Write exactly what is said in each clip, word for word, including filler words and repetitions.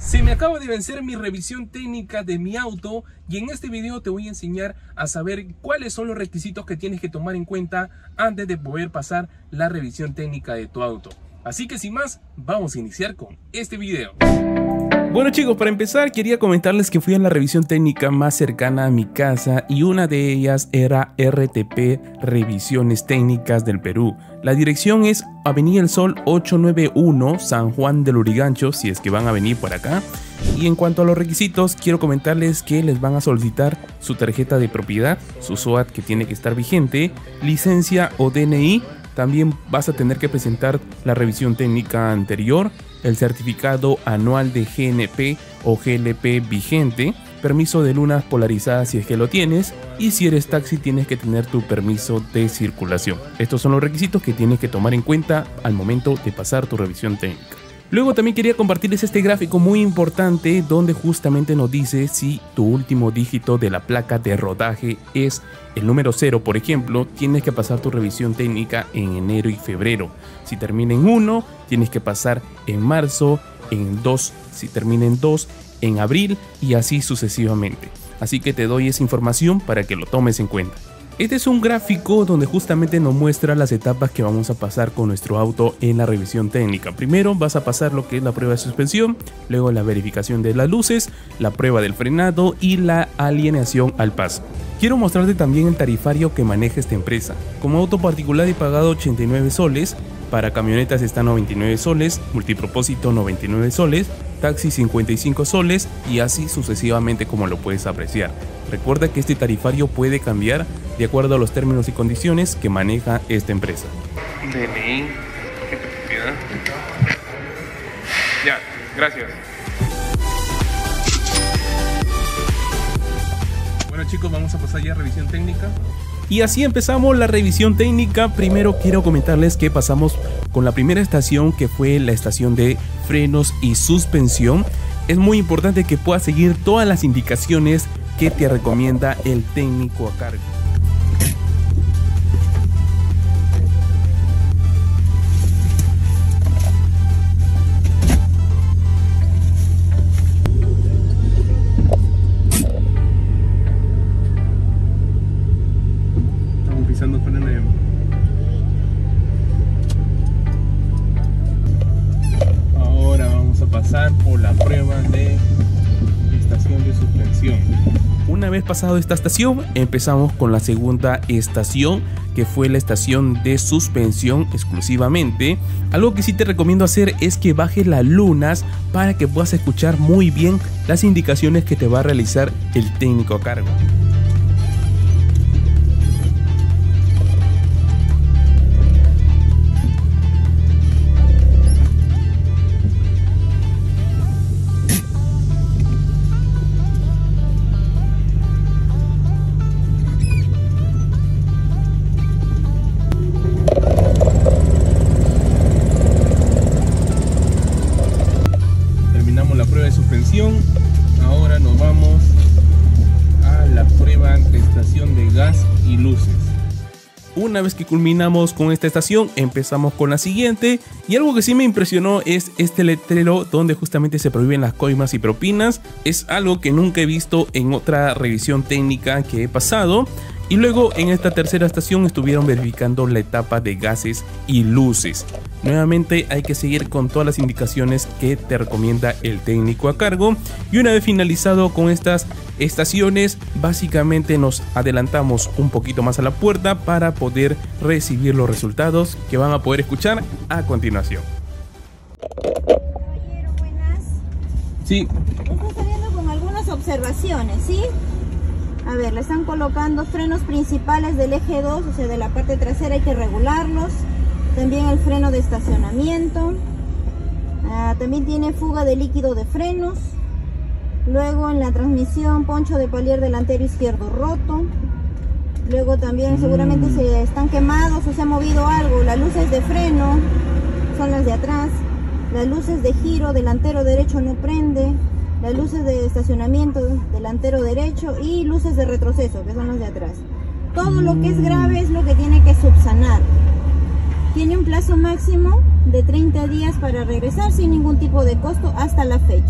Se me acaba de vencer mi revisión técnica de mi auto y en este video te voy a enseñar a saber cuáles son los requisitos que tienes que tomar en cuenta antes de poder pasar la revisión técnica de tu auto. Así que sin más, vamos a iniciar con este video. Bueno chicos, para empezar quería comentarles que fui a la revisión técnica más cercana a mi casa y una de ellas era R T P Revisiones Técnicas del Perú. La dirección es Avenida El Sol ochocientos noventa y uno, San Juan del Lurigancho, si es que van a venir por acá. Y en cuanto a los requisitos, quiero comentarles que les van a solicitar su tarjeta de propiedad, su S O A T que tiene que estar vigente, licencia o D N I. También vas a tener que presentar la revisión técnica anterior, el certificado anual de G N P o G L P vigente, permiso de lunas polarizadas si es que lo tienes, y si eres taxi tienes que tener tu permiso de circulación. Estos son los requisitos que tienes que tomar en cuenta al momento de pasar tu revisión técnica. Luego también quería compartirles este gráfico muy importante donde justamente nos dice si tu último dígito de la placa de rodaje es el número cero, por ejemplo, tienes que pasar tu revisión técnica en enero y febrero. Si termina en uno, tienes que pasar en marzo, en dos, si termina en dos, en abril y así sucesivamente. Así que te doy esa información para que lo tomes en cuenta. Este es un gráfico donde justamente nos muestra las etapas que vamos a pasar con nuestro auto en la revisión técnica. Primero vas a pasar lo que es la prueba de suspensión, luego la verificación de las luces, la prueba del frenado y la alineación al paso. Quiero mostrarte también el tarifario que maneja esta empresa. Como auto particular he pagado ochenta y nueve soles, para camionetas está noventa y nueve soles, multipropósito noventa y nueve soles, taxi cincuenta y cinco soles y así sucesivamente como lo puedes apreciar. Recuerda que este tarifario puede cambiar de acuerdo a los términos y condiciones que maneja esta empresa. D N I, ya, gracias. Bueno chicos, vamos a pasar ya a revisión técnica. Y así empezamos la revisión técnica. Primero quiero comentarles que pasamos con la primera estación, que fue la estación de frenos y suspensión. Es muy importante que puedas seguir todas las indicaciones que te recomienda el técnico a cargo. Ahora vamos a pasar por la prueba de estación de suspensión. Una vez pasado esta estación, empezamos con la segunda estación, que fue la estación de suspensión exclusivamente. Algo que sí te recomiendo hacer es que bajes las lunas para que puedas escuchar muy bien las indicaciones que te va a realizar el técnico a cargo. Ahora nos vamos a la prueba de estación de gas y luces. Una vez que culminamos con esta estación, empezamos con la siguiente. Y algo que sí me impresionó es este letrero donde justamente se prohíben las coimas y propinas. Es algo que nunca he visto en otra revisión técnica que he pasado. Y luego en esta tercera estación estuvieron verificando la etapa de gases y luces. Nuevamente hay que seguir con todas las indicaciones que te recomienda el técnico a cargo. Y una vez finalizado con estas estaciones, básicamente nos adelantamos un poquito más a la puerta para poder recibir los resultados que van a poder escuchar a continuación. Caballero, buenas. Sí. Está saliendo con algunas observaciones, ¿sí? A ver, le están colocando frenos principales del eje dos, o sea, de la parte trasera hay que regularlos. También el freno de estacionamiento. Ah, también tiene fuga de líquido de frenos. Luego en la transmisión, poncho de palier delantero izquierdo roto. Luego también seguramente mm. se están quemados o se ha movido algo. Las luces de freno son las de atrás. Las luces de giro delantero derecho no prende. Las luces de estacionamiento delantero derecho y luces de retroceso, que son las de atrás. Todo lo que es grave es lo que tiene que subsanar. Tiene un plazo máximo de treinta días para regresar sin ningún tipo de costo hasta la fecha.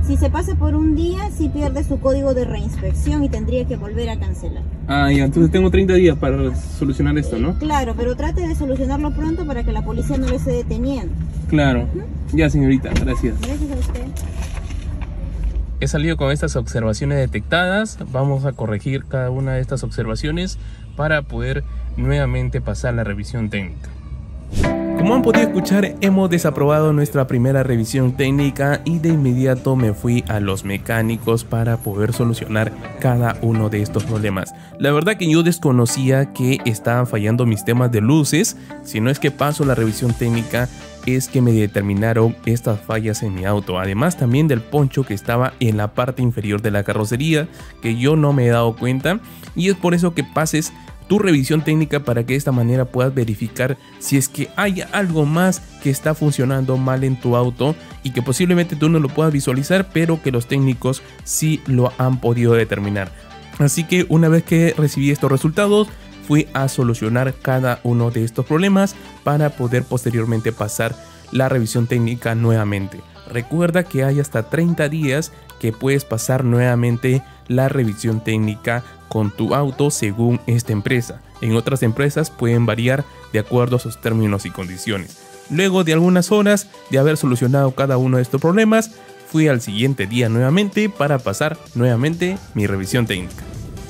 Si se pasa por un día, sí pierde su código de reinspección y tendría que volver a cancelar. Ah, ya, entonces tengo treinta días para solucionar esto, ¿no? Claro, pero trate de solucionarlo pronto para que la policía no le esté deteniendo. Claro. Uh-huh. Ya, señorita, gracias. Gracias a usted. He salido con estas observaciones detectadas. Vamos a corregir cada una de estas observaciones para poder nuevamente pasar la revisión técnica. Como han podido escuchar, hemos desaprobado nuestra primera revisión técnica y de inmediato me fui a los mecánicos para poder solucionar cada uno de estos problemas. La verdad que yo desconocía que estaban fallando mis temas de luces. Si no es que paso la revisión técnica, es que me determinaron estas fallas en mi auto. Además también del poncho que estaba en la parte inferior de la carrocería, que yo no me he dado cuenta, y es por eso que pases tu revisión técnica para que de esta manera puedas verificar si es que hay algo más que está funcionando mal en tu auto y que posiblemente tú no lo puedas visualizar, pero que los técnicos sí lo han podido determinar. Así que una vez que recibí estos resultados, fui a solucionar cada uno de estos problemas para poder posteriormente pasar la revisión técnica nuevamente. Recuerda que hay hasta treinta días que puedes pasar nuevamente la revisión técnica con tu auto según esta empresa. En otras empresas pueden variar de acuerdo a sus términos y condiciones. Luego de algunas horas de haber solucionado cada uno de estos problemas, fui al siguiente día nuevamente para pasar nuevamente mi revisión técnica.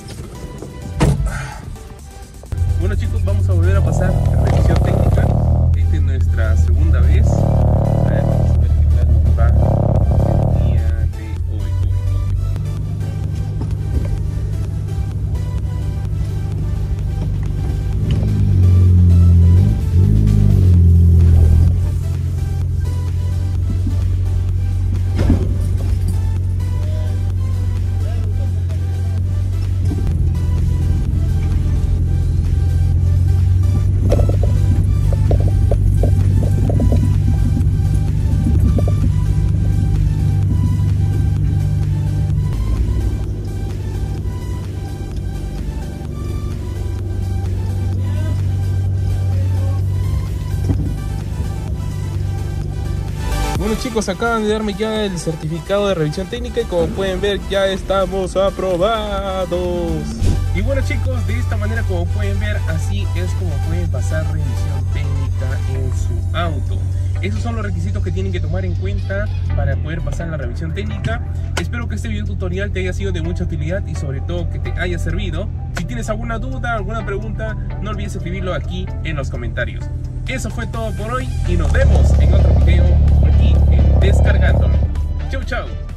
Bueno chicos, vamos a volver a pasar la revisión técnica. Esta es nuestra segunda vez. A ver, vamos a ver qué tal nos va el día de hoy. hoy, hoy. Bueno chicos, acaban de darme ya el certificado de revisión técnica y como pueden ver ya estamos aprobados. Y bueno chicos, de esta manera como pueden ver, así es como pueden pasar revisión técnica en su auto. Esos son los requisitos que tienen que tomar en cuenta para poder pasar la revisión técnica. Espero que este video tutorial te haya sido de mucha utilidad y sobre todo que te haya servido. Si tienes alguna duda, alguna pregunta, no olvides escribirlo aquí en los comentarios. Eso fue todo por hoy y nos vemos en otro video aquí en Descargándolo. Chau chau.